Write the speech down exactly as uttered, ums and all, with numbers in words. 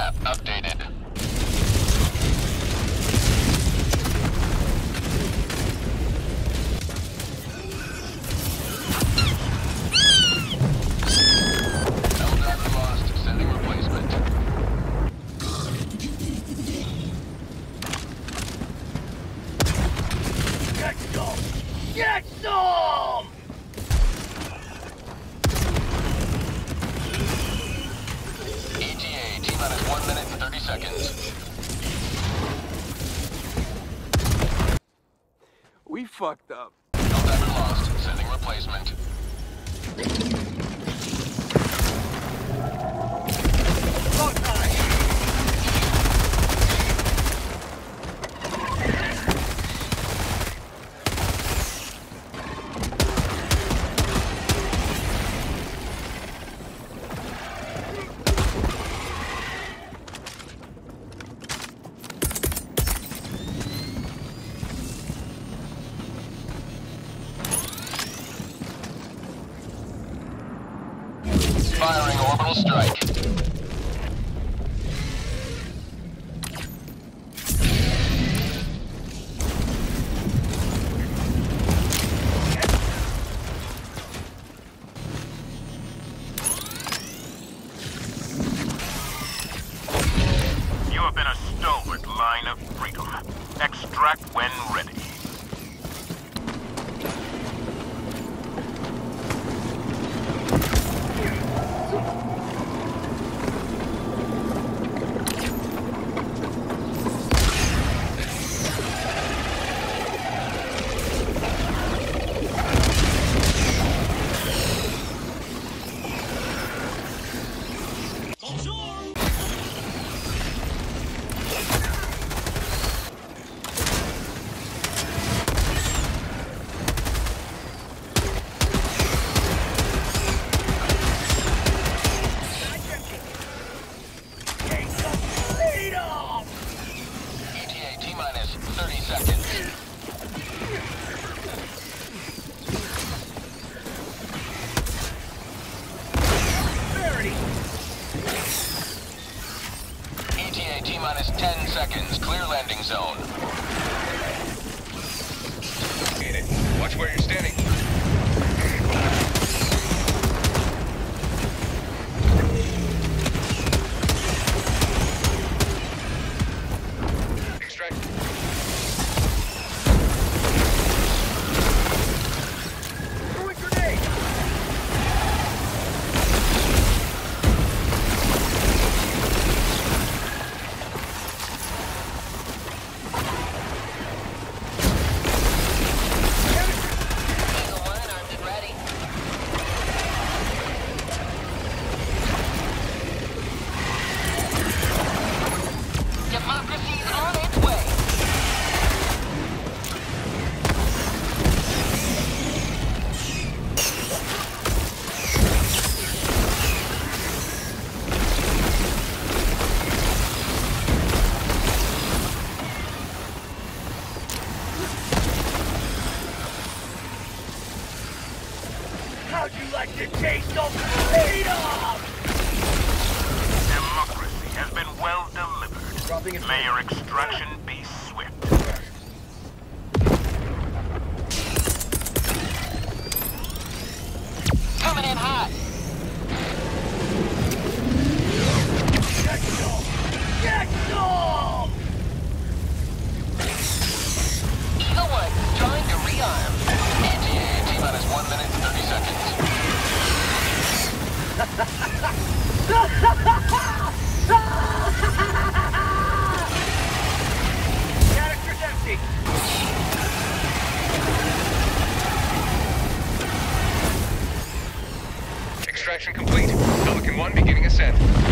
map updated. Helldiver lost. Sending replacement. Get some! Get some! E T A, T-minus one minute and thirty seconds. We fucked up. Helldiver lost. Sending replacement. Go time! Firing orbital strike. You have been a stalwart line of freedom. Extract when ready. thirty seconds. E T A T-minus ten seconds. Clear landing zone. Get it. Watch where you're standing. How'd you like to taste of freedom? Democracy has been well delivered. Dropping it. May your extraction be swift. Coming in hot. Get some! Get some! Eagle One, trying to rearm. E T A T-minus one minute and thirty seconds. Canister's empty! Extraction complete. Pelican one beginning ascent.